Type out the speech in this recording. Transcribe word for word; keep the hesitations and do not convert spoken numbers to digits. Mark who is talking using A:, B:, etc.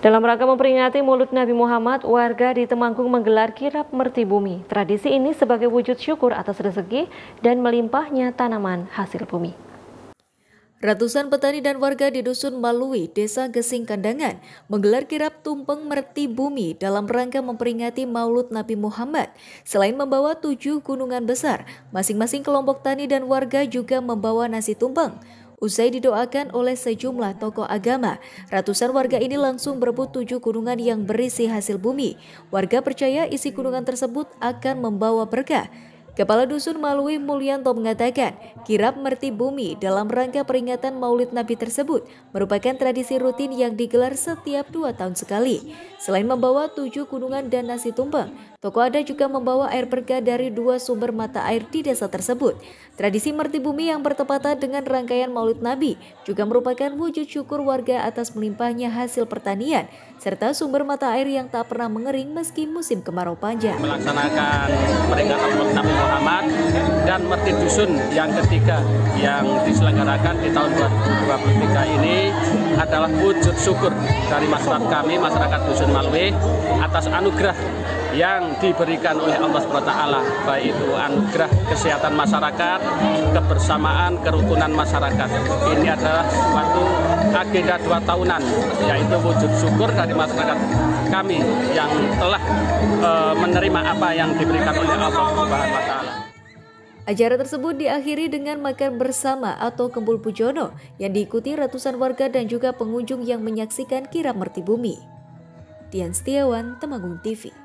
A: Dalam rangka memperingati Maulid Nabi Muhammad, warga di Temanggung menggelar kirap merti bumi. Tradisi ini sebagai wujud syukur atas rezeki dan melimpahnya tanaman hasil bumi.
B: Ratusan petani dan warga di Dusun Malui, Desa Gesing Kandangan, menggelar kirap tumpeng merti bumi dalam rangka memperingati Maulid Nabi Muhammad. Selain membawa tujuh gunungan besar, masing-masing kelompok tani dan warga juga membawa nasi tumpeng. Usai didoakan oleh sejumlah tokoh agama, ratusan warga ini langsung berebut tujuh gunungan yang berisi hasil bumi. Warga percaya isi gunungan tersebut akan membawa berkah. Kepala Dusun Malui Mulyanto mengatakan, kirap merti bumi dalam rangka peringatan Maulid Nabi tersebut merupakan tradisi rutin yang digelar setiap dua tahun sekali. Selain membawa tujuh gunungan dan nasi tumpeng, tokoh adat juga membawa air berkah dari dua sumber mata air di desa tersebut. Tradisi merti bumi yang bertepatan dengan rangkaian Maulid Nabi juga merupakan wujud syukur warga atas melimpahnya hasil pertanian, serta sumber mata air yang tak pernah mengering meski musim kemarau panjang.
C: Melaksanakan peringatan Maulid Nabi Muhammad dan merti dusun yang ketiga yang diselenggarakan di tahun dua ribu dua puluh tiga ini adalah wujud syukur dari masyarakat kami, masyarakat Dusun Malui, atas anugerah yang diberikan oleh Allah subhanahu wa taala, baik itu anugerah kesehatan masyarakat, kebersamaan, kerukunan masyarakat. Ini adalah suatu agenda dua tahunan, yaitu wujud syukur dari masyarakat kami yang telah e, menerima apa yang diberikan oleh Allah subhanahu wa taala.
B: Acara tersebut diakhiri dengan makan bersama atau Kempul Pujono yang diikuti ratusan warga dan juga pengunjung yang menyaksikan kirap merti bumi. Dian Setiawan, Temanggung T V.